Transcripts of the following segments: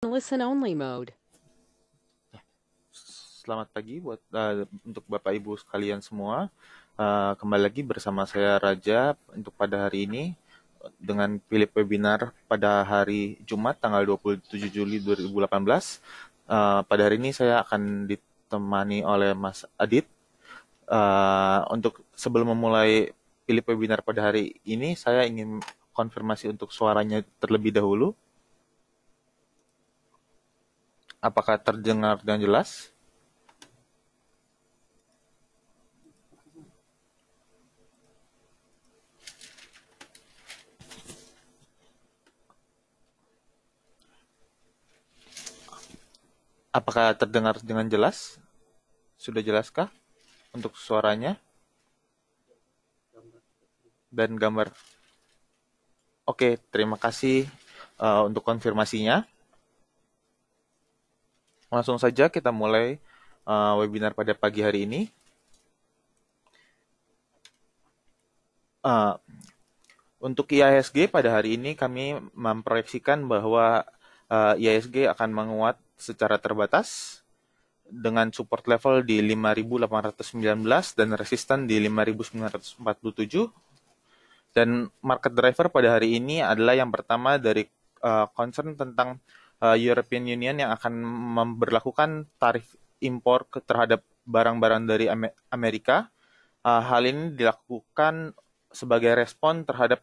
Listen-only mode. Selamat pagi untuk Bapak Ibu sekalian semua. Kembali lagi bersama saya Raja untuk pada hari ini dengan Phillip webinar pada hari Jumat tanggal 27 Juli 2018. Pada hari ini saya akan ditemani oleh Mas Adit. Untuk sebelum memulai Phillip webinar pada hari ini, saya ingin konfirmasi untuk suaranya terlebih dahulu. Apakah terdengar dengan jelas? Apakah terdengar dengan jelas? Sudah jelaskah untuk suaranya dan gambar? Oke, terima kasih untuk konfirmasinya. Langsung saja kita mulai webinar pada pagi hari ini. Uh, untuk IISG pada hari ini kami memproyeksikan bahwa IISG akan menguat secara terbatas dengan support level di 5.819 dan resisten di 5.947. Dan market driver pada hari ini adalah yang pertama dari concern tentang European Union yang akan memberlakukan tarif impor terhadap barang-barang dari Amerika. Hal ini dilakukan sebagai respon terhadap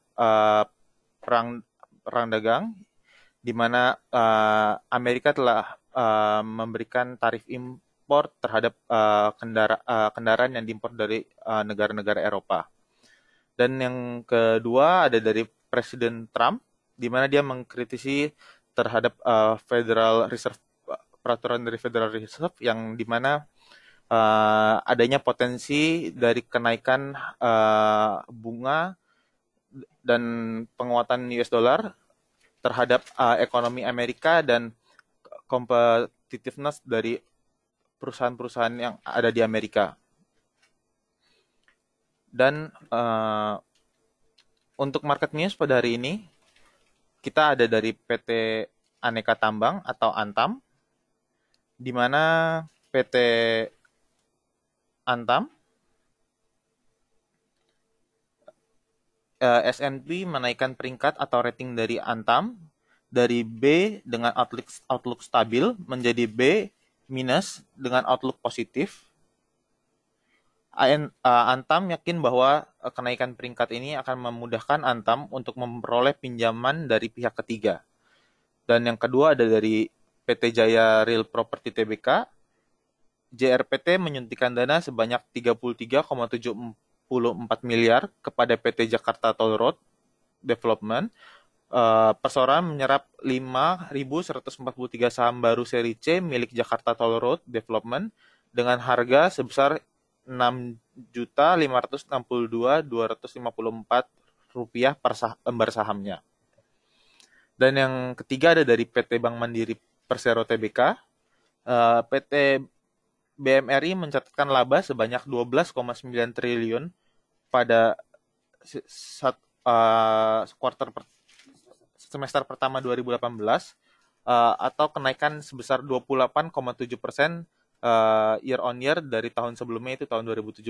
perang dagang, di mana Amerika telah memberikan tarif impor terhadap kendaraan yang diimpor dari negara-negara Eropa. Dan yang kedua ada dari Presiden Trump, di mana dia mengkritisi terhadap Federal Reserve, peraturan dari Federal Reserve yang di mana adanya potensi dari kenaikan bunga dan penguatan US dollar terhadap ekonomi Amerika dan competitiveness dari perusahaan-perusahaan yang ada di Amerika. Dan untuk market news pada hari ini, kita ada dari PT Aneka Tambang atau Antam, di mana PT Antam S&P menaikkan peringkat atau rating dari Antam dari B dengan outlook stabil menjadi B minus dengan outlook positif. Antam yakin bahwa kenaikan peringkat ini akan memudahkan Antam untuk memperoleh pinjaman dari pihak ketiga. Dan yang kedua ada dari PT Jaya Real Property Tbk. JRPT menyuntikkan dana sebanyak 33,74 miliar kepada PT Jakarta Toll Road Development. Perseorangan menyerap 5.143 saham baru seri C milik Jakarta Toll Road Development dengan harga sebesar Rp6.562.254 per lembar sahamnya. Dan yang ketiga ada dari PT Bank Mandiri Persero Tbk. PT BMRI mencatatkan laba sebanyak 12,9 triliun pada semester pertama 2018 atau kenaikan sebesar 28,7% year on year dari tahun sebelumnya, itu tahun 2017.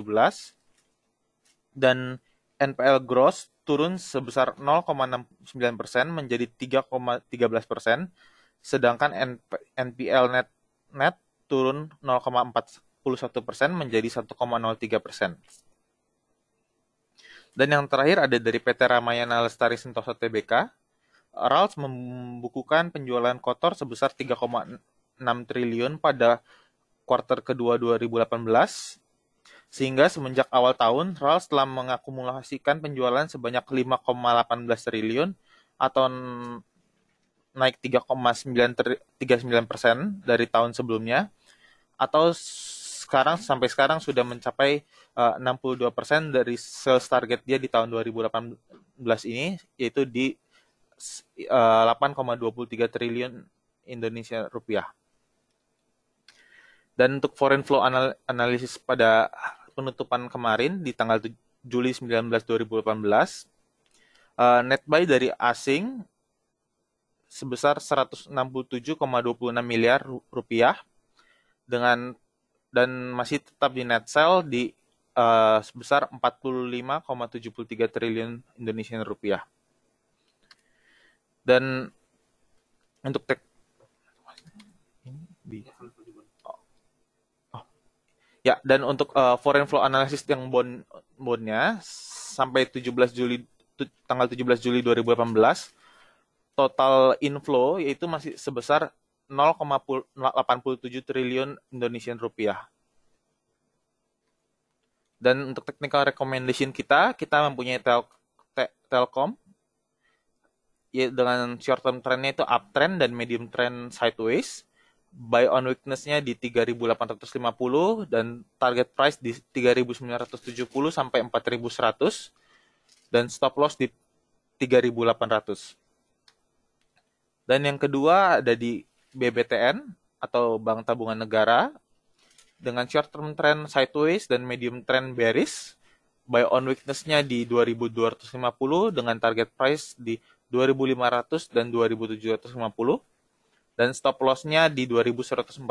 Dan NPL gross turun sebesar 0,69% menjadi 3,13%, sedangkan NPL net turun 0,41% menjadi 1,03%. Dan yang terakhir ada dari PT Ramayana Lestari Sentosa Tbk. RALS membukukan penjualan kotor sebesar 3,6 triliun pada kuartal kedua 2018, sehingga semenjak awal tahun, RALS telah mengakumulasikan penjualan sebanyak 5,18 triliun atau naik 3,39% dari tahun sebelumnya, atau sampai sekarang sudah mencapai 62% dari sales target dia di tahun 2018 ini, yaitu di 8,23 triliun Indonesia rupiah. Dan untuk foreign flow analisis pada penutupan kemarin di tanggal Juli 19, 2018, net buy dari asing sebesar 167,26 miliar rupiah dengan dan masih tetap di net sell di sebesar 45,73 triliun Indonesian rupiah. Dan untuk ya, dan untuk foreign flow analysis yang bondnya sampai 17 Juli tanggal 17 Juli 2018 total inflow yaitu masih sebesar 0,87 triliun Indonesian rupiah. Dan untuk technical recommendation kita mempunyai Telkom ya, dengan short term trendnya itu uptrend dan medium trend sideways. Buy on weakness-nya di 3.850 dan target price di 3.970 sampai 4.100 dan stop loss di 3.800. Dan yang kedua ada di BBTN atau Bank Tabungan Negara dengan short term trend sideways dan medium trend bearish. Buy on weakness-nya di 2.250 dengan target price di 2.500 dan 2.750 dan stop loss-nya di 2.140.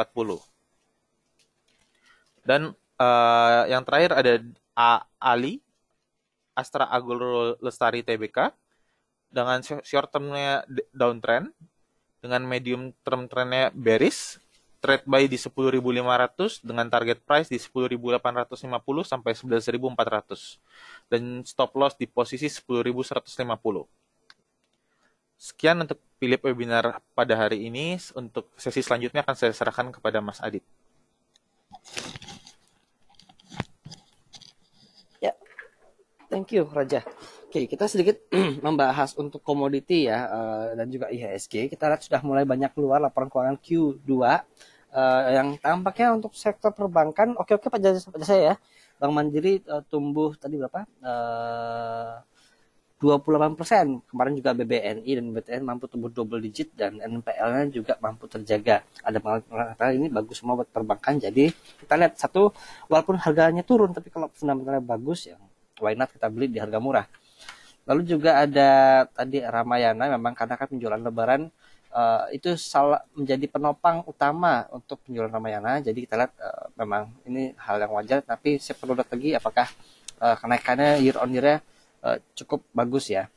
Dan yang terakhir ada Ali Astra Agro Lestari Tbk dengan short term-nya downtrend dengan medium term trend-nya bearish, trade buy di 10.500 dengan target price di 10.850 sampai 11.400 dan stop loss di posisi 10.150. Sekian untuk Phillip webinar pada hari ini. Untuk sesi selanjutnya akan saya serahkan kepada Mas Adit. Ya, thank you Raja. Oke, kita sedikit membahas untuk komoditi ya dan juga IHSG. Kita lihat sudah mulai banyak keluar laporan keuangan Q2 yang tampaknya untuk sektor perbankan oke pada saya ya. Bank Mandiri tumbuh tadi berapa? 28%. Kemarin juga BBNI dan BTN mampu tumbuh double digit dan NPL-nya juga mampu terjaga. Ada pengaruh ini bagus semua buat perbankan. Jadi kita lihat satu, walaupun harganya turun, tapi kalau fundamentalnya bagus ya why not kita beli di harga murah. Lalu juga ada tadi Ramayana, memang karena kan penjualan Lebaran itu menjadi penopang utama untuk penjualan Ramayana. Jadi kita lihat memang ini hal yang wajar. Tapi saya perlu lihat lagi apakah kenaikannya year on year-nya cukup bagus ya.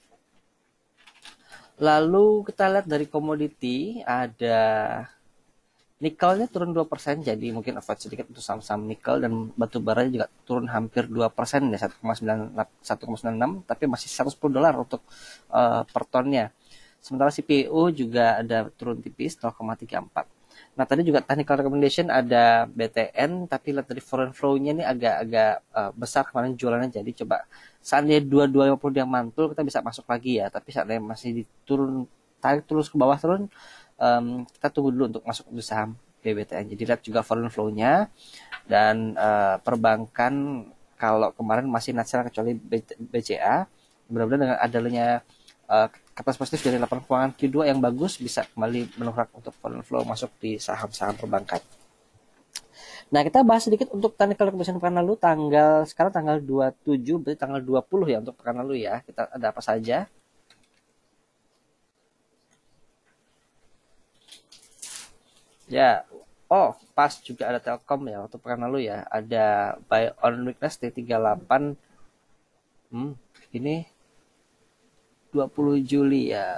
Lalu kita lihat dari komoditi ada nikelnya turun 2%, jadi mungkin offset sedikit untuk saham-saham nikel, dan batu bara juga turun hampir 2% ya, 1,96, tapi masih $110 untuk per tonnya. Sementara CPO juga ada turun tipis 0,34. Nah, tadi juga technical recommendation ada BTN, tapi lihat dari foreign flow-nya ini agak besar kemarin jualannya, jadi coba seandainya 2250 yang mantul kita bisa masuk lagi ya, tapi seandainya masih diturun tarik terus ke bawah turun, kita tunggu dulu untuk masuk di saham BBTN. Jadi lihat juga foreign flow-nya dan perbankan kalau kemarin masih net sell kecuali BCA, mudah-mudahan dengan adanya kapasitas positif dari laporan keuangan Q2 yang bagus bisa kembali menungrak untuk foreign flow masuk di saham-saham perbankan. Nah, kita bahas sedikit untuk technical recommendation pekan lalu, sekarang tanggal 27, berarti tanggal 20 ya untuk pekan lalu ya. Kita ada apa saja? Ya, pas juga ada Telkom ya untuk pekan lalu ya. Ada buy on weakness di 38. Ini 20 Juli ya.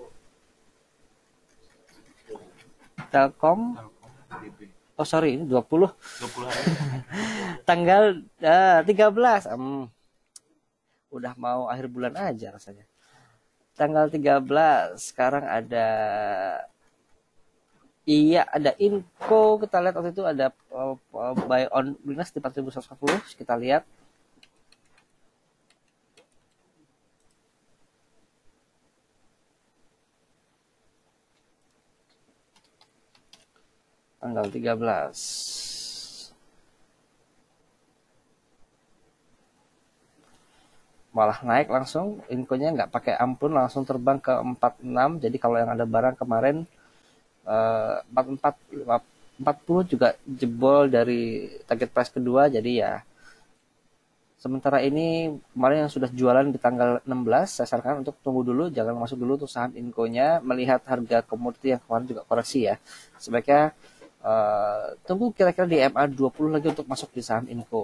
Telkom. Oh sorry, ini 20 hari. Tanggal 13. Udah mau akhir bulan aja rasanya. Tanggal 13 sekarang ada ada info, kita lihat waktu itu ada buy on weakness di 4.140, kita lihat. Tanggal 13. Malah naik langsung, infonya nggak pakai ampun, langsung terbang ke 46. Jadi kalau yang ada barang kemarin 44 40 juga jebol dari target price kedua, jadi ya Sementara ini kemarin yang sudah jualan di tanggal 16, saya sarankan untuk tunggu dulu, jangan masuk dulu untuk saham Inco-nya, melihat harga komoditi yang kemarin juga koreksi ya. Sebaiknya tunggu kira-kira di MA 20 lagi untuk masuk di saham Inco.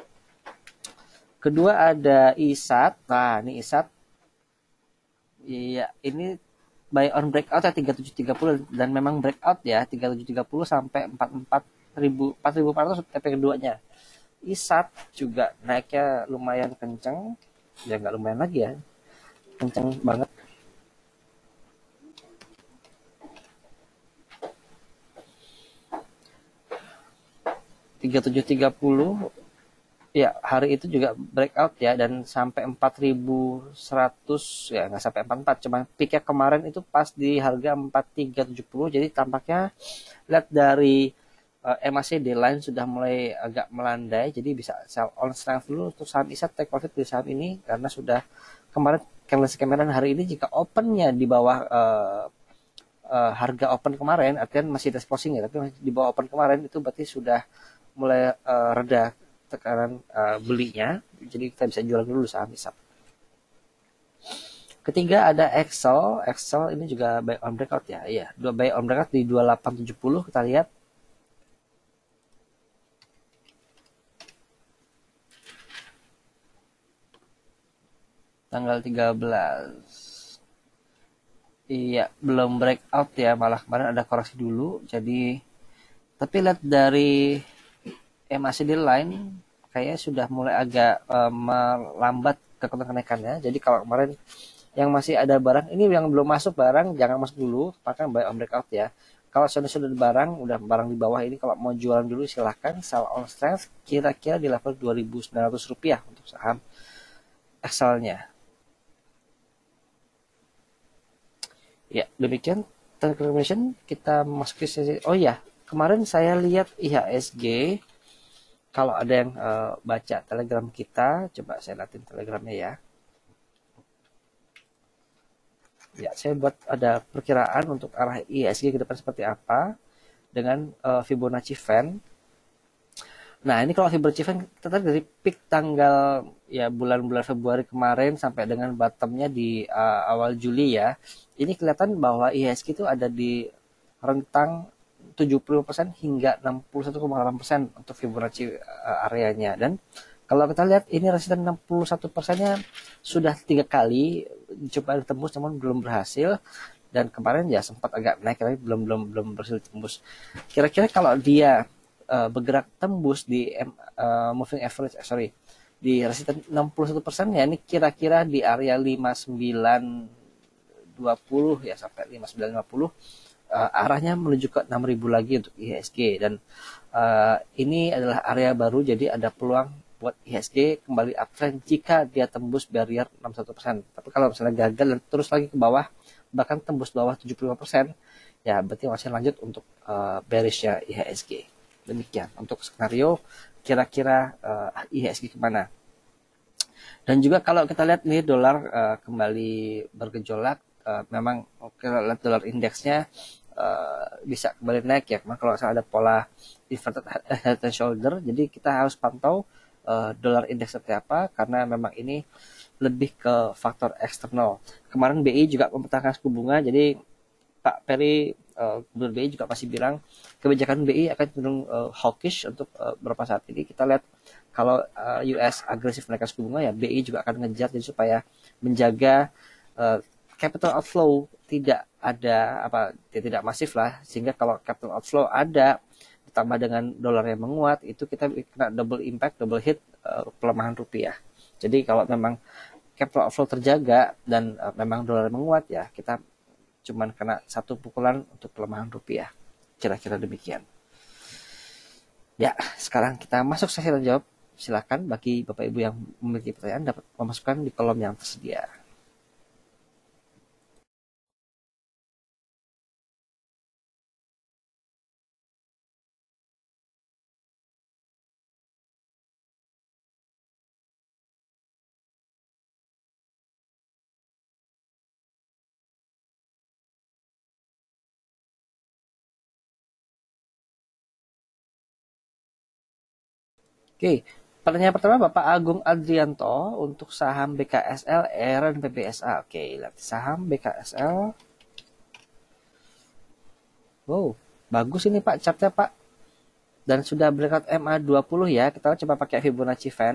Kedua ada ISAT. Nah, ini ISAT. Iya, ini buy on breakout ya 3730 dan memang breakout ya 3730 sampai 4400 TP keduanya. ISAT juga naiknya lumayan kenceng. Ya nggak lumayan lagi ya. Kenceng banget. 3730 ya hari itu juga breakout ya dan sampai 4100 ya nggak sampai 44 cuma peaknya kemarin itu pas di harga 4370 jadi tampaknya lihat dari MACD line sudah mulai agak melandai jadi bisa sell on strength dulu untuk saham ISAT take profit di saham ini karena sudah kemarin candlestick kemarin hari ini jika opennya di bawah harga open kemarin artinya masih ada closing ya tapi di bawah open kemarin itu berarti sudah mulai reda tekanan belinya, jadi kita bisa jual dulu saham ISAP. Ketiga ada Excel, Excel ini juga buy on breakout ya, iya, dua buy on breakout di 2870 kita lihat. Tanggal 13. Iya, belum breakout ya, malah kemarin ada koreksi dulu. Jadi, tapi lihat dari MACD line kayaknya sudah mulai agak melambat kekuatan kenaikannya. Jadi kalau kemarin yang masih ada barang ini yang belum masuk barang jangan masuk dulu, pakai buy on breakout ya. Kalau sudah barang, udah barang di bawah ini kalau mau jualan dulu silahkan sell on strength kira-kira di level Rp2.900 untuk saham Excelnya. Ya, demikian information kita masuk ke sesi. Oh ya, kemarin saya lihat IHSG kalau ada yang baca telegram kita, coba saya liatin telegramnya ya. Ya, saya buat ada perkiraan untuk arah IHSG ke depan seperti apa dengan Fibonacci Fan. Nah, ini kalau Fibonacci Fan kita tarik dari peak tanggal ya bulan-bulan Februari kemarin sampai dengan bottomnya di awal Juli ya. Ini kelihatan bahwa IHSG itu ada di rentang 70% hingga 61,8% untuk Fibonacci areanya. Dan kalau kita lihat ini resisten 61%-nya sudah 3 kali coba ditembus namun belum berhasil dan kemarin ya sempat agak naik tapi belum berhasil tembus. Kira-kira kalau dia bergerak tembus di moving average di resisten 61% ya ini kira-kira di area 5920 ya sampai 5950 arahnya menuju ke 6.000 lagi untuk IHSG dan ini adalah area baru jadi ada peluang buat IHSG kembali uptrend jika dia tembus barrier 61%. Tapi kalau misalnya gagal dan terus lagi ke bawah bahkan tembus bawah 75% ya berarti masih lanjut untuk bearishnya IHSG. Demikian untuk skenario kira-kira IHSG kemana. Dan juga kalau kita lihat nih dolar kembali bergejolak, memang kita lihat dolar indeksnya bisa kembali naik ya. Karena kalau ada pola inverted head and shoulder, jadi kita harus pantau dolar indeks seperti apa karena memang ini lebih ke faktor eksternal. Kemarin BI juga mempertahankan suku bunga, jadi Pak Peri Gubernur BI juga masih bilang kebijakan BI akan cenderung hawkish untuk beberapa saat ini. Kita lihat kalau US agresif menaikkan suku bunga ya BI juga akan ngejar jadi supaya menjaga capital outflow tidak ada tidak masif lah sehingga kalau capital outflow ada ditambah dengan dolar yang menguat itu kita kena double impact double hit pelemahan rupiah. Jadi kalau memang capital outflow terjaga dan memang dolar menguat ya kita cuman kena satu pukulan untuk pelemahan rupiah. Kira-kira demikian. Ya, sekarang kita masuk sesi tanya jawab. Silakan bagi Bapak Ibu yang memiliki pertanyaan dapat memasukkan di kolom yang tersedia. Oke, Pertanyaan pertama Bapak Agung Adrianto untuk saham BKSL, ERA, dan PBSA. Oke, lihat saham BKSL. Wow, bagus ini Pak chartnya Pak. Dan sudah breakout MA20 ya. Kita coba pakai Fibonacci Fan.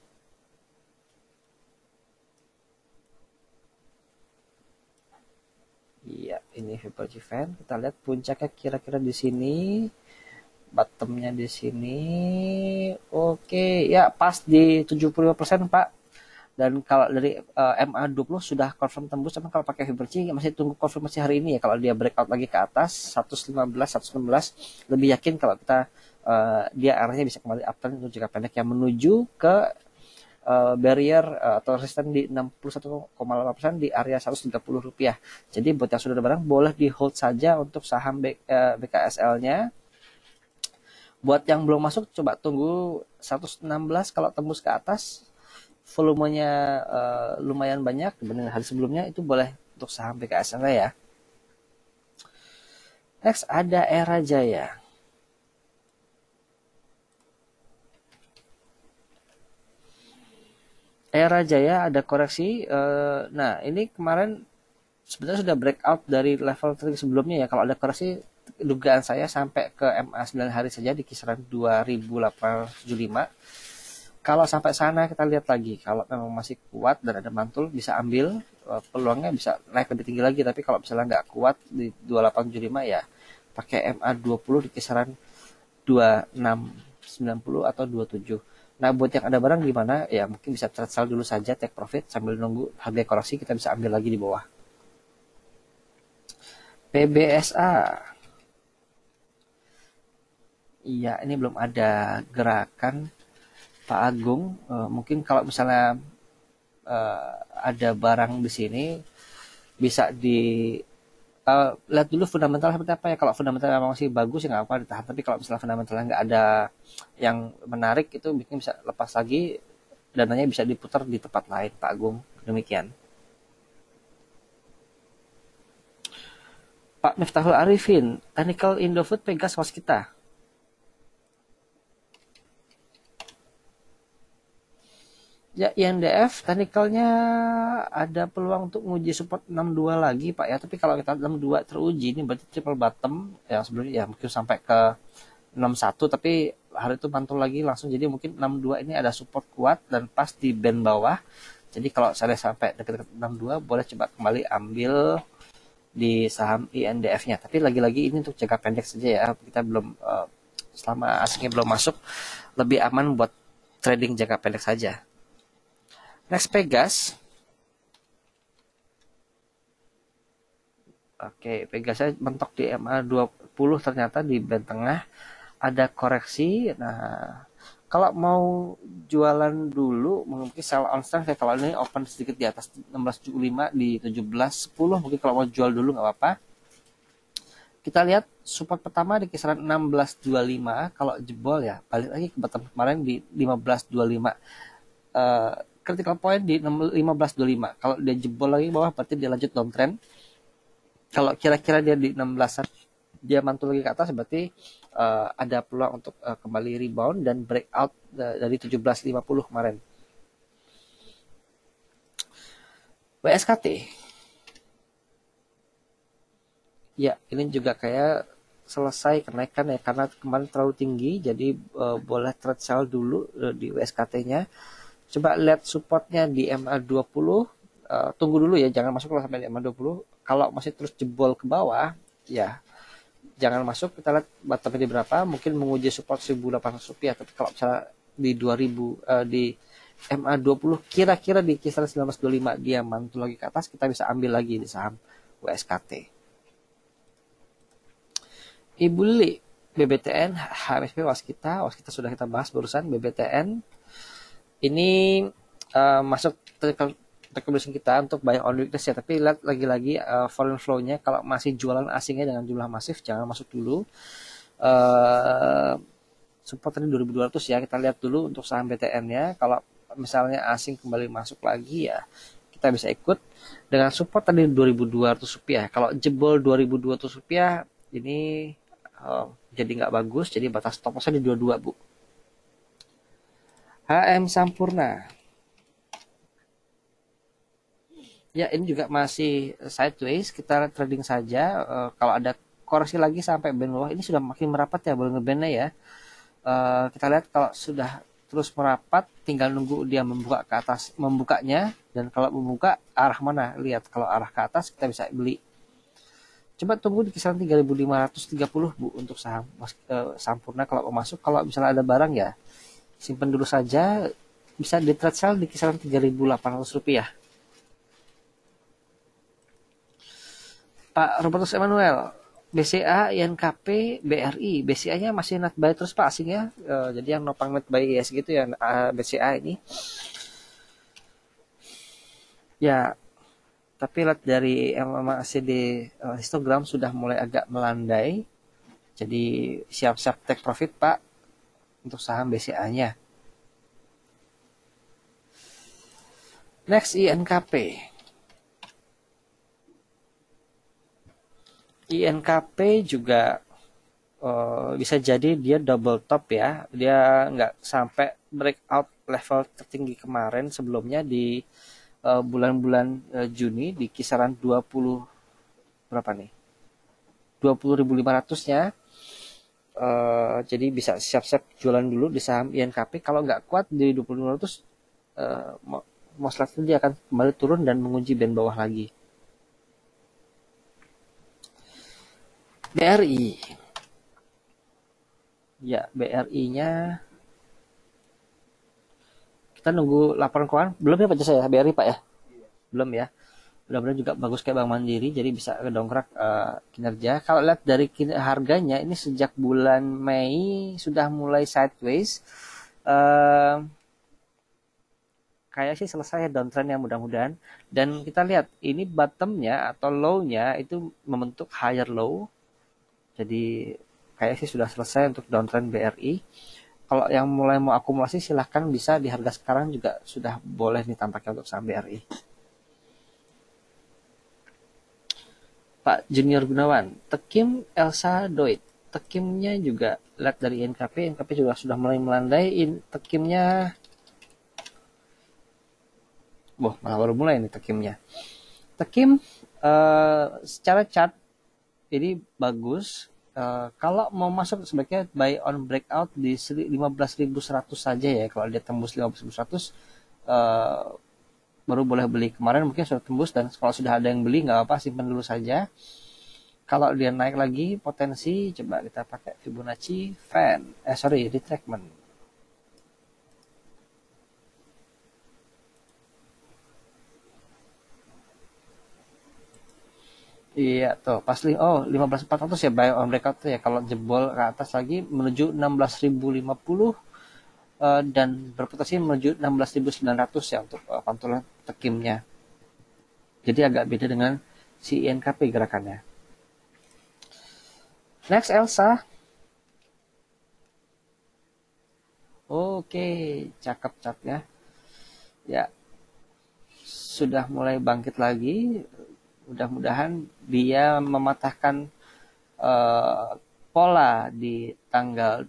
Iya, ini Fibonacci Fan. Kita lihat puncaknya kira-kira di sini. Bottomnya di sini. Oke, ya pas di 75% Pak. Dan kalau dari MA20 sudah confirm tembus, tapi kalau pakai Fibonacci masih tunggu konfirmasi hari ini ya. Kalau dia breakout lagi ke atas 115, 116, lebih yakin kalau kita dia arahnya bisa kembali uptrend untuk jangka pendek yang menuju ke barrier atau resisten di 61,8% di area Rp130. Jadi buat yang sudah ada barang boleh di hold saja untuk saham BKSL-nya. Buat yang belum masuk coba tunggu 116, kalau tembus ke atas volumenya lumayan banyak dibanding hari sebelumnya, itu boleh untuk saham BKSL ya. Next ada Era Jaya. Era Jaya ada koreksi. Nah ini kemarin sebenarnya sudah breakout dari level tertinggi sebelumnya ya. Kalau ada koreksi, dugaan saya sampai ke MA 9 hari saja di kisaran 2875. Kalau sampai sana kita lihat lagi. Kalau memang masih kuat dan ada mantul, bisa ambil. Peluangnya bisa naik lebih tinggi lagi. Tapi kalau misalnya nggak kuat di 2875 ya pakai MA20 di kisaran 2690 atau 27. Nah buat yang ada barang gimana? Ya mungkin bisa trade sell dulu saja, take profit sambil nunggu harga koreksi, kita bisa ambil lagi di bawah. PBSA. Iya, ini belum ada gerakan Pak Agung. Mungkin kalau misalnya ada barang di sini bisa di lihat dulu fundamental seperti apa ya. Kalau fundamental memang masih bagus ya nggak apa ditahan. Tapi kalau misalnya fundamentalnya nggak ada yang menarik, itu bikin bisa lepas lagi, dananya bisa diputar di tempat lain Pak Agung. Demikian. Pak Miftahul Arifin, Technical Indofood Pegas Waskita. Ya, INDF technicalnya ada peluang untuk menguji support 62 lagi Pak ya. Tapi kalau kita 62 teruji, ini berarti triple bottom yang sebelumnya ya mungkin sampai ke 61, tapi hari itu mantul lagi langsung. Jadi mungkin 62 ini ada support kuat dan pas di band bawah. Jadi kalau saya sampai dekat-dekat 62 boleh coba kembali ambil di saham INDF-nya. Tapi lagi-lagi ini untuk jangka pendek saja ya. Kita belum selama asingnya belum masuk, lebih aman buat trading jangka pendek saja. Next Pegas. Oke, Pegasnya mentok di MA20 ternyata di band tengah. Ada koreksi. Nah, kalau mau jualan dulu mungkin sell on strength ya. Kalau ini open sedikit di atas 1675 di 1710, mungkin kalau mau jual dulu nggak apa-apa. Kita lihat support pertama di kisaran 1625. Kalau jebol ya balik lagi ke bottom kemarin di 1525. Critical point di 1525. Kalau dia jebol lagi bawah berarti dia lanjut downtrend. Kalau kira-kira dia di 16-an dia mantul lagi ke atas, berarti ada peluang untuk kembali rebound dan breakout dari 1750 kemarin. WSKT. Ya, ini juga kayak selesai kenaikan ya karena kemarin terlalu tinggi, jadi boleh trade sell dulu di WSKT-nya. Coba lihat supportnya di MA20, tunggu dulu ya, jangan masuk sampai di MA20. Kalau masih terus jebol ke bawah, ya jangan masuk. Kita lihat bottomnya di berapa, mungkin menguji support Rp1.800. Tapi kalau misalnya di 2000 di MA20 kira-kira di kisaran 1925 dia mantul lagi ke atas, kita bisa ambil lagi di saham WSKT. Ibu Li, BBTN, HMSP, Waskita sudah kita bahas barusan. BBTN ini masuk rekomendasi kita untuk buy on weakness ya, tapi lihat lagi-lagi foreign flow-nya. Kalau masih jualan asingnya dengan jumlah masif, jangan masuk dulu. Support tadi 2200 ya, kita lihat dulu untuk saham BTN-nya. Kalau misalnya asing kembali masuk lagi ya kita bisa ikut dengan support tadi Rp2.200. Kalau jebol Rp2.200 ini jadi nggak bagus, jadi batas stop loss di 22 Bu. HM Sampurna. Ya, ini juga masih sideways, kita trading saja. Kalau ada koreksi lagi sampai band bawah, ini sudah makin merapat ya, boleh ngebandnya ya. Kita lihat kalau sudah terus merapat, tinggal nunggu dia membuka ke atas, membukanya, dan kalau membuka arah mana, lihat kalau arah ke atas kita bisa beli. Coba tunggu di kisaran 3.530 Bu untuk saham Sampurna kalau mau masuk. Kalau misalnya ada barang ya simpan dulu saja, bisa di trade sell di kisaran 3.800 rupiah. Pak Robertus Emmanuel, BCA, INKP, BRI. BCA-nya masih not buy terus Pak asingnya. Jadi yang nopang not buy yes gitu ya BCA ini. Ya, tapi lihat dari MACD histogram sudah mulai agak melandai. Jadi siap-siap take profit Pak untuk saham BCA-nya. Next INKP. INKP juga bisa jadi dia double top ya. Dia nggak sampai breakout level tertinggi kemarin sebelumnya di bulan-bulan Juni di kisaran 20 berapa nih? 20.500-nya. Jadi bisa siap-siap jualan dulu di saham INKP. Kalau nggak kuat di 20.500 most likely dia akan kembali turun dan mengunci band bawah lagi. BRI. Ya, BRI-nya kita nunggu laporan keuangan. Belum ya Pak Jasa ya, BRI Pak ya? Belum ya. Mudah-mudahan juga bagus kayak Bank Mandiri, jadi bisa kedongkrak kinerja. Kalau lihat dari harganya, ini sejak bulan Mei sudah mulai sideways. Kayak sih selesai downtrend ya mudah-mudahan. Dan kita lihat, ini bottomnya atau low-nya itu membentuk higher low. Jadi kayak sih sudah selesai untuk downtrend BRI. Kalau yang mulai mau akumulasi silahkan bisa di harga sekarang juga sudah boleh nih tampaknya untuk saham BRI. Pak Junior Gunawan, Tekim Elsa Doit. Tekimnya juga lihat dari NKP juga sudah mulai melandai. Tekimnya, malah baru mulai nih Tekimnya. Tekim secara chart ini bagus. Kalau mau masuk sebaiknya buy on breakout di 15.100 saja ya. Kalau dia tembus 15.100 baru boleh beli. Kemarin mungkin sudah tembus dan kalau sudah ada yang beli nggak apa-apa, simpan dulu saja. Kalau dia naik lagi potensi, coba kita pakai Fibonacci retracement. Iya tuh, pas 15.400 ya buy on breakout tuh ya. Kalau jebol ke atas lagi menuju 16.050 dan berpotensi menuju 16.900 ya untuk pantulan tekimnya. Jadi agak beda dengan si INKP gerakannya. Next Elsa. Oke, cakep catnya. Ya, sudah mulai bangkit lagi. Mudah-mudahan dia mematahkan pola di tanggal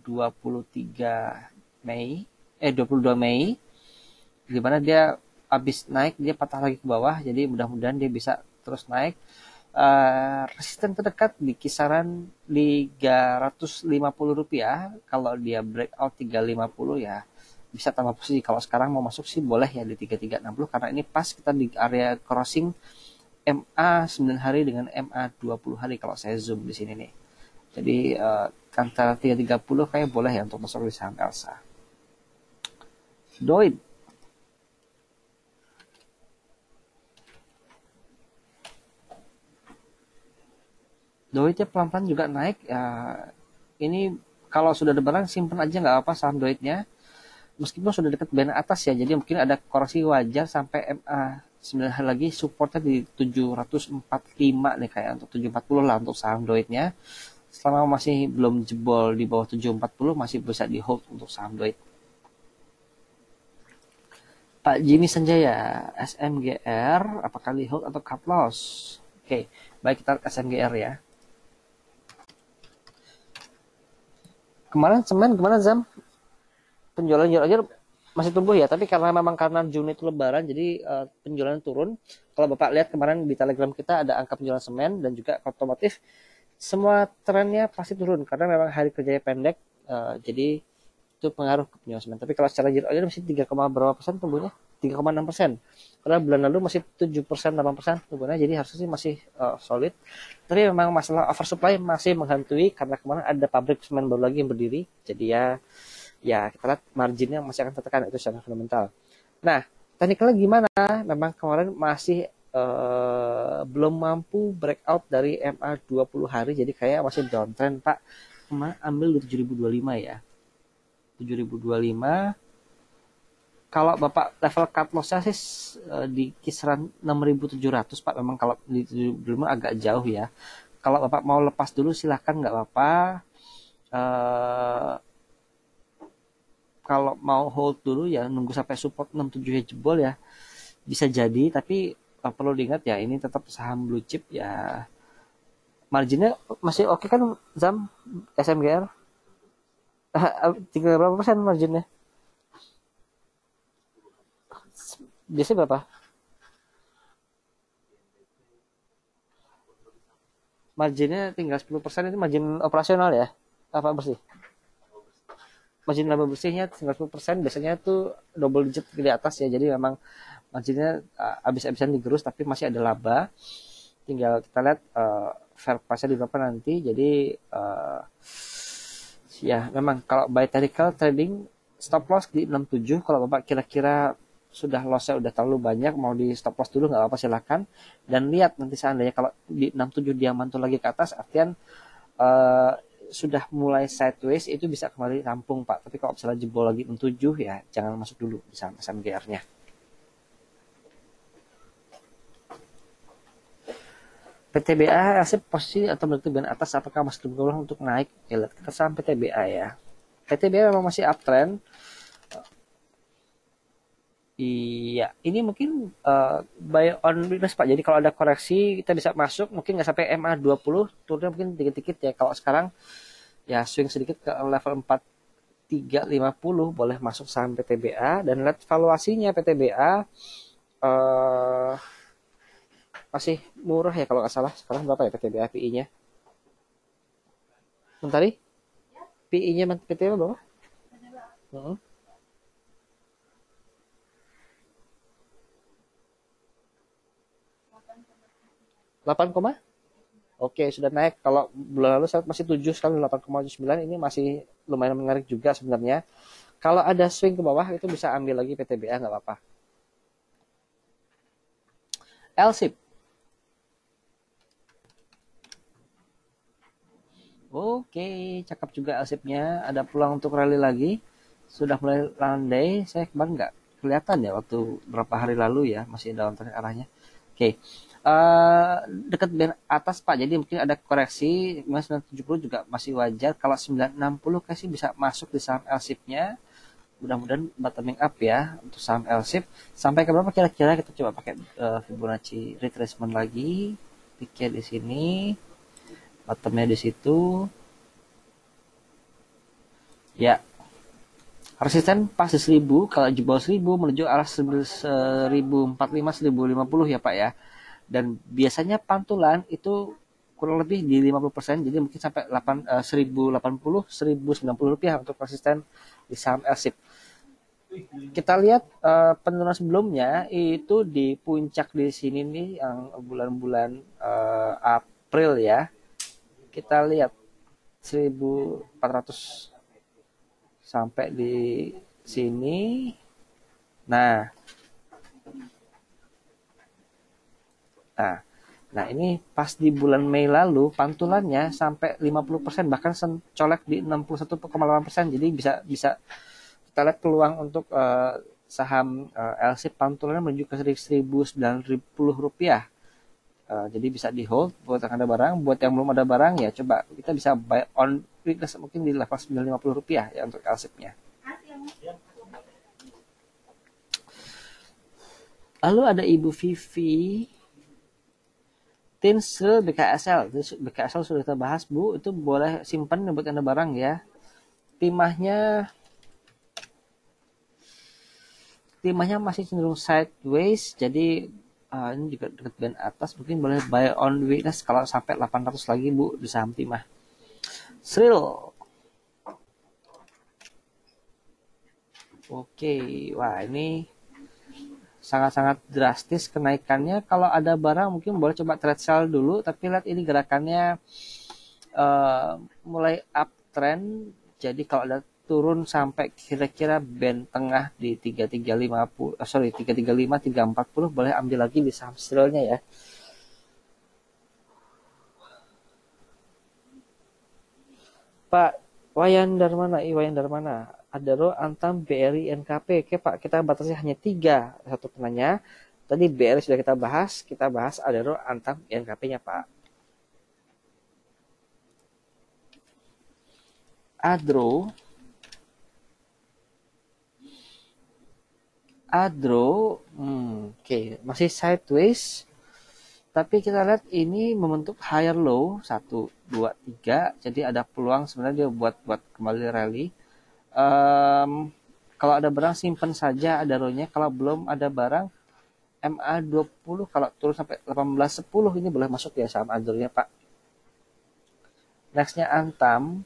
22 Mei, di mana dia habis naik dia patah lagi ke bawah, jadi mudah-mudahan dia bisa terus naik. Resisten terdekat di kisaran 350 rupiah. Kalau dia breakout 350 ya bisa tambah posisi. Kalau sekarang mau masuk sih boleh ya di 3360 karena ini pas kita di area crossing MA 9 hari dengan MA 20 hari kalau saya zoom di sini nih. Jadi antara 330 kayak boleh ya untuk masuk di saham Elsa. Doit. Doitnya pelan-pelan juga naik. Ini kalau sudah ada barang simpan aja nggak apa saham Doitnya. Meskipun sudah dekat band atas ya, jadi mungkin ada koreksi wajar sampai MA 9 hari lagi supportnya di 745 nih kayak untuk 740 lah untuk saham Doitnya. Selama masih belum jebol di bawah 740 masih bisa di hold untuk saham Doit. Pak Jimmy Sanjaya, SMGR apakah di hold atau cut loss? Oke, baik kita SMGR ya. Kemarin semen gimana Zam? Penjualan year-on-year masih tumbuh ya, tapi karena Juni itu lebaran jadi penjualan turun. Kalau Bapak lihat kemarin di Telegram kita ada angka penjualan semen dan juga otomotif, semua trennya pasti turun karena memang hari kerjanya pendek. Jadi itu pengaruh ke penjualan semen. Tapi kalau secara year on year masih 3, berapa persen tumbuhnya? 3,6%. Karena bulan lalu masih 7%, 8% tumbuhnya, jadi harusnya sih masih solid. Tapi memang masalah oversupply masih menghantui karena kemarin ada pabrik semen baru lagi yang berdiri. Jadi ya kita lihat marginnya masih akan tertekan, itu secara fundamental. Nah, teknikalnya gimana? Memang kemarin masih belum mampu breakout dari MA 20 hari, jadi kayak masih downtrend Pak. Kemarin ambil di 7025 ya. 7025. Kalau Bapak level cut loss-nya sih di kisaran 6.700 Pak. Memang kalau di 7025 agak jauh ya. Kalau Bapak mau lepas dulu silahkan, nggak apa-apa. Eh, Kalau mau hold dulu ya nunggu sampai support 67 ya jebol ya, bisa jadi. Tapi perlu diingat ya, ini tetap saham blue chip ya, marginnya masih oke kan Zam, SMGR. Tinggal berapa persen marginnya, biasanya berapa marginnya? Tinggal 10%, itu margin operasional ya, apa bersih? Margin laba bersihnya tinggal 10%, biasanya tuh double digit di atas ya, jadi memang marginnya abis-abisan digerus tapi masih ada laba. Tinggal kita lihat fair price-nya di berapa nanti. Jadi ya memang kalau by technical trading stop loss di 67. Kalau Bapak kira-kira sudah lossnya udah terlalu banyak, mau di stop loss dulu nggak apa-apa, silakan. Dan lihat nanti seandainya kalau di 67 dia mantul lagi ke atas, artian uh, sudah mulai sideways, itu bisa kembali rampung Pak. Tapi kalau misalnya jebol lagi 67 ya jangan masuk dulu di saham SMGR-nya. PTBA hasil posisi atau bentuk band atas, apakah masih berpeluang untuk naik? Oke, lihat kita saham PTBA ya. PTBA memang masih uptrend. Iya, ini mungkin buy on weakness Pak. Jadi kalau ada koreksi kita bisa masuk, mungkin nggak sampai MA 20, turunnya mungkin dikit-dikit ya. Kalau sekarang ya swing sedikit ke level 4350, boleh masuk saham PTBA. Dan lihat valuasinya PTBA masih murah ya kalau nggak salah. Sekarang berapa ya PTBA PI-nya? Mentari? PI-nya PTBA berapa? 8, oke, sudah naik. Kalau bulan lalu saya masih 7, sekarang 8,9. Ini masih lumayan menarik juga sebenarnya. Kalau ada swing ke bawah itu bisa ambil lagi PTBA, nggak apa-apa. LSIP. Oke, cakep juga LSIP-nya. Ada peluang untuk rally lagi. Sudah mulai landai. Saya kemarin nggak kelihatan ya waktu berapa hari lalu ya. Masih dalam tren arahnya. Oke. Dekat band atas Pak. Jadi mungkin ada koreksi. 970 juga masih wajar. Kalau 960 kayak sih bisa masuk di saham LSIP-nya. Mudah-mudahan bottoming up ya untuk saham LSIP. Sampai ke berapa kira-kira, kita coba pakai Fibonacci retracement lagi. Pikir di sini. Bottomnya di situ. Ya, resisten pas di 1000. Kalau jebol 1000 menuju arah 1045, 1050 ya Pak ya. Dan biasanya pantulan itu kurang lebih di 50%, jadi mungkin sampai 1080, 1090 rupiah untuk resisten di saham LSIP. Kita lihat penurunan sebelumnya itu di puncak di sini nih, yang bulan-bulan April ya. Kita lihat 1400 sampai di sini. Nah, nah ini pas di bulan Mei lalu pantulannya sampai 50%, bahkan colek di 61,8%. Jadi bisa bisa kita lihat peluang untuk saham LSIP pantulannya menuju ke 1.990 rupiah. Jadi bisa di hold buat yang ada barang. Buat yang belum ada barang ya coba kita bisa buy on weakness mungkin di level 950 rupiah ya untuk LSIP-nya. Lalu ada Ibu Vivi, Tinsel BKSL. BKSL sudah kita bahas Bu, itu boleh simpan buat anda barang ya. Timahnya timahnya masih cenderung sideways, jadi ini juga dekat band atas, mungkin boleh buy on weakness kalau sampai 800 lagi Bu di saham timah. Sril. Oke, wah ini sangat-sangat drastis kenaikannya. Kalau ada barang mungkin boleh coba trade sell dulu, tapi lihat ini gerakannya mulai uptrend. Jadi kalau ada turun sampai kira-kira band tengah di 3350, sorry 335 340 boleh ambil lagi di saham Srilnya ya. Pak Wayan Darmana, Wayan Darmana, Adaro, Antam, BRI, NKP. Oke Pak, kita batasi hanya 3 satu penanya. Tadi BRI sudah kita bahas Adaro, Antam, NKP-nya Pak. Adro, masih sideways. Tapi kita lihat ini membentuk higher low 1, 2, 3. Jadi ada peluang sebenarnya dia buat kembali rally. Kalau ada barang simpan saja ada row-nya. Kalau belum ada barang MA20 kalau turun sampai 1810 ini boleh masuk ya saham Adro-nya Pak. Nextnya Antam.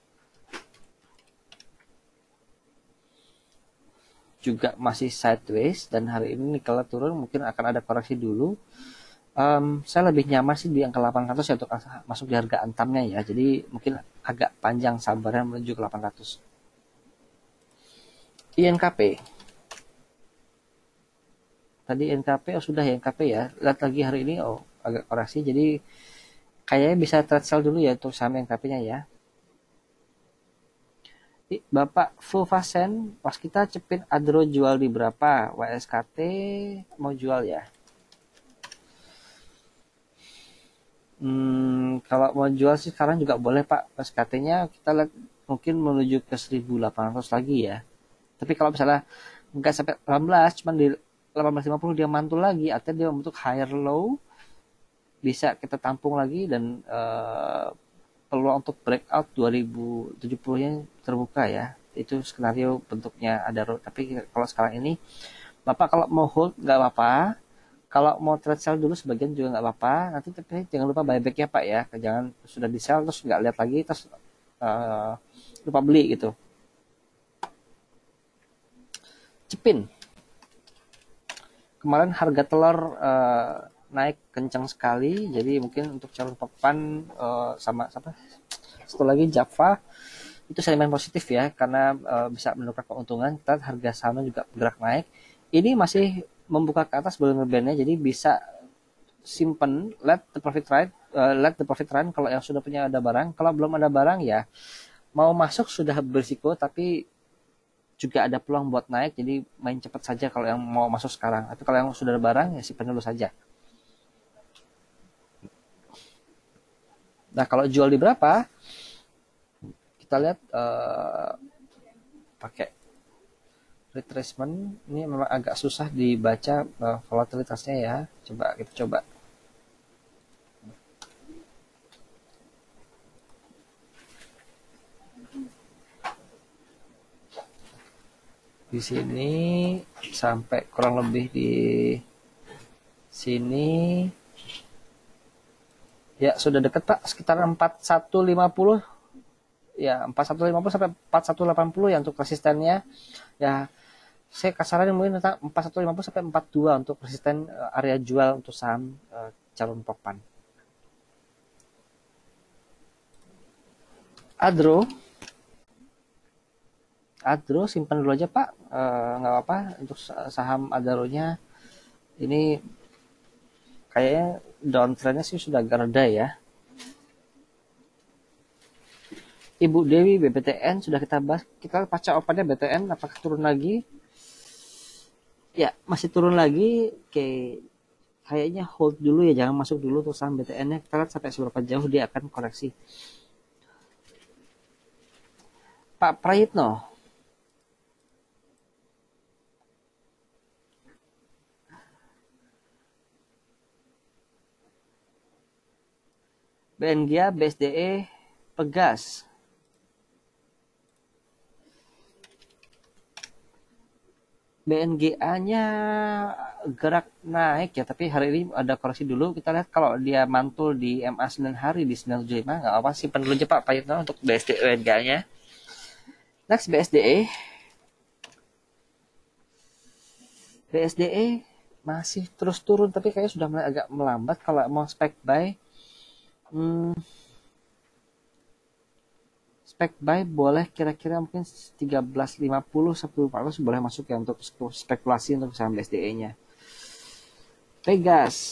Juga masih sideways dan hari ini kalau turun mungkin akan ada koreksi dulu. Saya lebih nyaman sih di angka 800 ya untuk masuk di harga Antamnya ya. Jadi mungkin agak panjang sabarnya menuju ke 800. INKP. Tadi NKP sudah ya NKP ya. Lihat lagi hari ini agak koreksi. Jadi kayaknya bisa trade sell dulu ya untuk saham NKP-nya ya. Bapak Fulvasen, pas kita cepin Adro jual di berapa? WSKT mau jual ya? Kalau mau jual sih sekarang juga boleh Pak. WSKT-nya kita lihat mungkin menuju ke 1800 lagi ya. Tapi kalau misalnya nggak sampai 18, cuma di 1850 dia mantul lagi, artinya dia membentuk higher low, bisa kita tampung lagi dan peluang untuk breakout 2070-nya terbuka ya. Itu skenario bentuknya ada. Tapi kalau sekarang ini, Bapak kalau mau hold nggak apa-apa. Kalau mau trade sell dulu sebagian juga nggak apa-apa. Nanti tapi jangan lupa buyback ya Pak ya. Jangan sudah di sell terus nggak lihat lagi terus lupa beli gitu. Cepin. Kemarin harga telur naik kencang sekali, jadi mungkin untuk calon papan sama satu lagi Java itu sentimen positif ya karena bisa menukar keuntungan. Kita harga sahamnya juga bergerak naik. Ini masih membuka ke atas Bollinger Band-nya, jadi bisa simpen, let the profit run kalau yang sudah punya ada barang. Kalau belum ada barang ya mau masuk sudah berisiko, tapi juga ada peluang buat naik, jadi main cepat saja kalau yang mau masuk sekarang. Tapi kalau yang sudah ada barang ya simpan dulu saja. Nah kalau jual di berapa? Kita lihat pakai retracement. Ini memang agak susah dibaca volatilitasnya ya. Kita coba. Di sini sampai kurang lebih di sini ya sudah dekat Pak, sekitar 4150 ya, 4150 sampai 4180 ya untuk resistennya ya. Saya kasarannya mungkin tentang 4150 sampai 42 untuk resisten area jual untuk saham calon pokpan. Adro simpan dulu aja Pak, nggak apa-apa untuk saham Adro-nya. Ini kayaknya downtrendnya sih sudah agak reda ya. Ibu Dewi BBTN sudah kita bahas. Kita pasca opennya BTN apakah turun lagi? Ya masih turun lagi. Oke, kayaknya hold dulu ya, jangan masuk dulu untuk saham BTN-nya. Kita lihat sampai seberapa jauh dia akan koreksi. Pak Prayitno, BNGA, BSDE, Pegas. BNGA-nya gerak naik ya, tapi hari ini ada koreksi dulu. Kita lihat kalau dia mantul di MA 9 hari di 975, nggak apa, simpan dulu aja Pak Yitno untuk BSD BNGA-nya. Next BSDE. BSDE masih terus turun, tapi kayaknya sudah mulai agak melambat. Kalau mau spek buy, spek buy boleh kira-kira mungkin 13.50 10.400 boleh masuk ya untuk spekulasi untuk saham BSDE-nya. Pegas.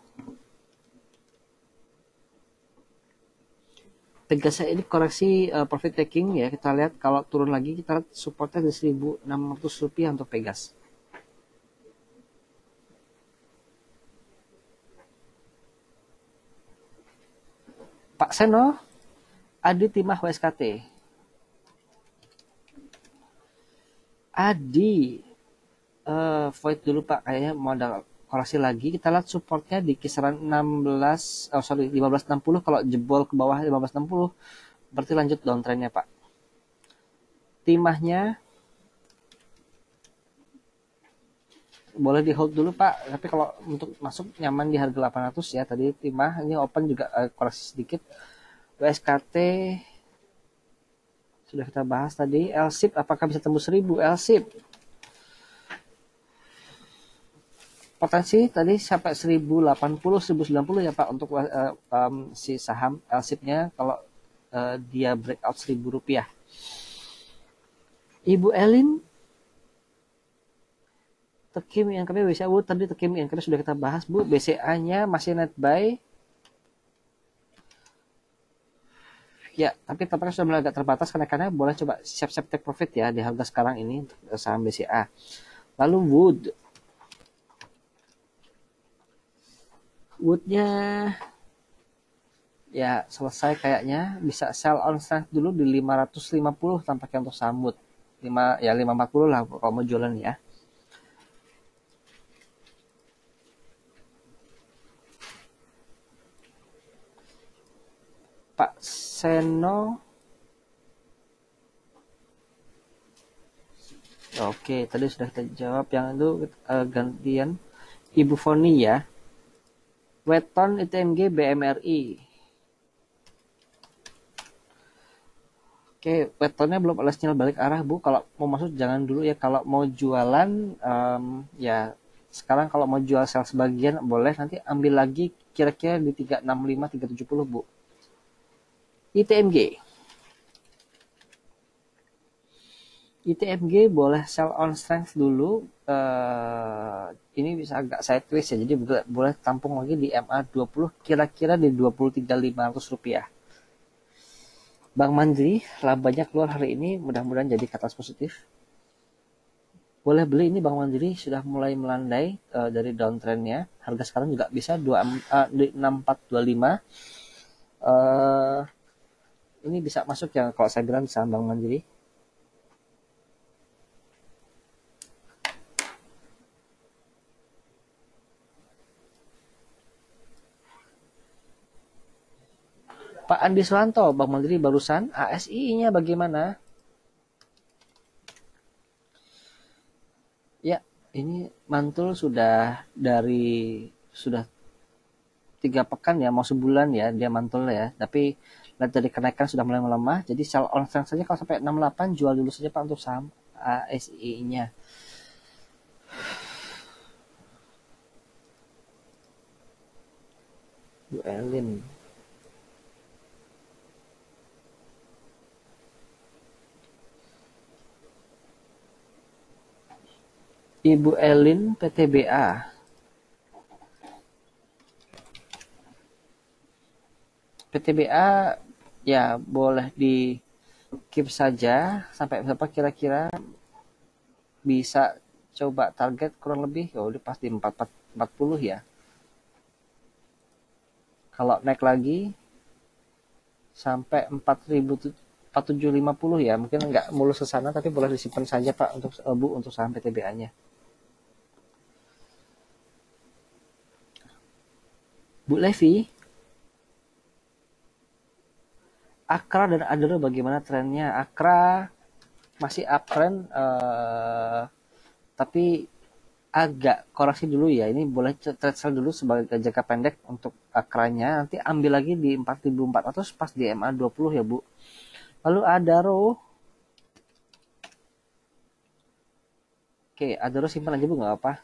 Pegasnya ini koreksi profit taking ya. Kita lihat kalau turun lagi, kita lihat supportnya di Rp1.600 untuk Pegas. Pak Seno, Adi Timah WSKT. Adi, void dulu Pak, kayaknya modal koreksi lagi. Kita lihat supportnya di kisaran 1560. Kalau jebol ke bawah 1560, berarti lanjut downtrendnya Pak. Timahnya boleh di hold dulu Pak, tapi kalau untuk masuk nyaman di harga 800 ya. Tadi timah ini open juga koreksi sedikit. WSKT sudah kita bahas tadi. LSIP apakah bisa tembus 1000? LSIP potensi tadi sampai 1080 1090 ya Pak untuk si saham LSIP-nya kalau dia breakout Rp1.000. Ibu Elin Tekim INKP BCA tadi Tekim INKP sudah kita bahas Bu. BCA-nya masih net buy. Ya, tapi tampaknya sudah mulai agak terbatas kenaikannya. Boleh coba siap-siap take profit ya di harga sekarang ini untuk saham BCA. Lalu Woodnya ya selesai kayaknya, bisa sell on strength dulu di 550 tampaknya untuk saham Wood. 540 lah kalau mau jualan ya. Pak Seno. Oke, tadi sudah kita jawab yang itu gantian Ibu Foni ya. Weton ITMG BMRI. Oke, wetonnya belum ada sinyal balik arah Bu. Kalau mau masuk jangan dulu ya. Kalau mau jualan ya sekarang kalau mau jual sell sebagian boleh, nanti ambil lagi kira-kira di 365 370 Bu. ITMG. ITMG boleh sell on strength dulu. Ini bisa agak sideways ya. Jadi boleh tampung lagi di MA20 kira-kira di Rp23.500. Bank Mandiri labanya keluar hari ini, mudah-mudahan jadi katalis positif. Boleh beli ini Bank Mandiri sudah mulai melandai dari downtrendnya. Harga sekarang juga bisa 6425. Ini bisa masuk ya kalau saya bilang saham Bank Mandiri. Pak Andi Suwanto, Bank Mandiri barusan, ASI-nya bagaimana? Ya, ini mantul sudah 3 pekan ya, mau sebulan ya dia mantul ya. Tapi lihat dari kenaikan sudah mulai melemah, jadi sell on strength saja kalau sampai 68 jual dulu saja Pak untuk saham ASI-nya. Bu Elin. Ibu Elin PTBA. PTBA ya boleh di keep saja sampai berapa kira-kira bisa coba target kurang lebih udah pasti 40 ya. Kalau naik lagi sampai 4750 ya, mungkin nggak mulus ke sana tapi boleh disimpan saja Pak untuk Bu untuk saham PTBA-nya. Bu Levi, Akra dan Adero bagaimana trennya? Akra masih uptrend Tapi agak koreksi dulu ya. Ini boleh trade sell dulu sebagai jangka pendek untuk akranya. Nanti ambil lagi di 4.400 pas di MA20 ya, Bu. Lalu Adaro. Oke, Adaro simpan aja, Bu, nggak apa.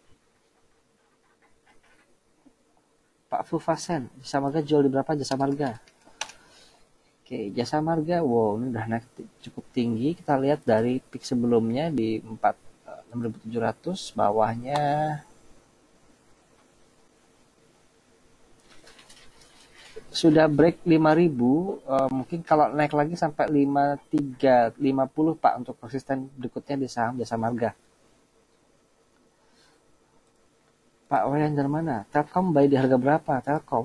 Pak Fufasen, jasa marga jual di berapa jasa marga? Oke, jasa marga, wow, ini udah naik cukup tinggi. Kita lihat dari peak sebelumnya di 6.700, bawahnya sudah break 5.000. Mungkin kalau naik lagi sampai 5350 Pak untuk konsisten berikutnya di saham jasa marga. Pak Wayan dari mana? Telkom buy di harga berapa? Telkom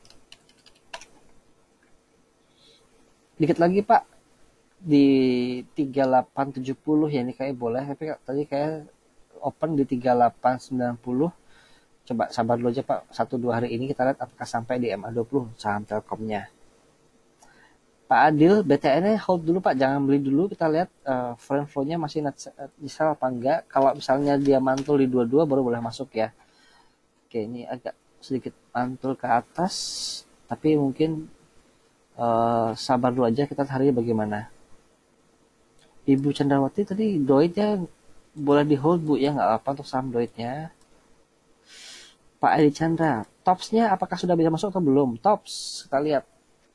dikit lagi Pak di 3870 ya, ini kayak boleh, tapi tadi kayak open di 3890. Coba sabar dulu aja Pak, 1-2 hari ini kita lihat apakah sampai di MA20 saham Telkomnya. Pak Adil, BTN-nya hold dulu Pak, jangan beli dulu. Kita lihat frame flow-nya masih bisa apa enggak. Kalau misalnya dia mantul di 22 baru boleh masuk ya. Oke, ini agak sedikit mantul ke atas, tapi mungkin sabar dulu aja, kita harinya bagaimana. Ibu Chandrawati tadi doitnya boleh di hold Bu ya, nggak apa untuk saham doitnya. Pak Edi Chandra, topsnya apakah sudah bisa masuk atau belum? Tops, kita lihat.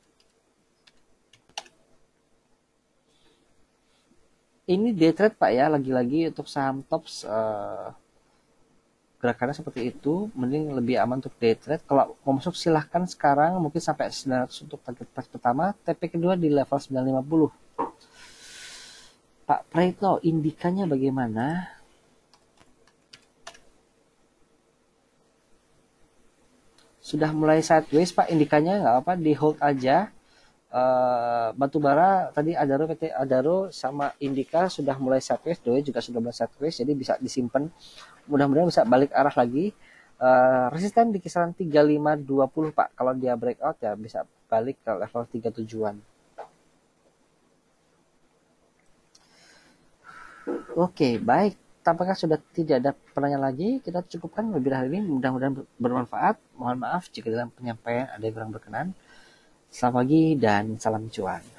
Ini day trade Pak ya, lagi-lagi untuk saham tops gerakannya seperti itu, mending lebih aman untuk day trade. Kalau mau masuk silahkan sekarang, mungkin sampai 900 untuk target price pertama, TP kedua di level 950. Pak Praitno, indikanya bagaimana? Sudah mulai sideways Pak, indikanya nggak apa, di hold aja. Batubara tadi Adaro, PT Adaro sama Indika sudah mulai sideways, Doi juga sudah mulai sideways, jadi bisa disimpan. Mudah-mudahan bisa balik arah lagi. Resisten di kisaran 3520 Pak. Kalau dia breakout ya bisa balik ke level 37-an. Oke, baik. Tampaknya sudah tidak ada pertanyaan lagi. Kita cukupkan lebih hari ini. Mudah-mudahan bermanfaat. Mohon maaf jika dalam penyampaian ada yang kurang berkenan. Selamat pagi dan salam cuan.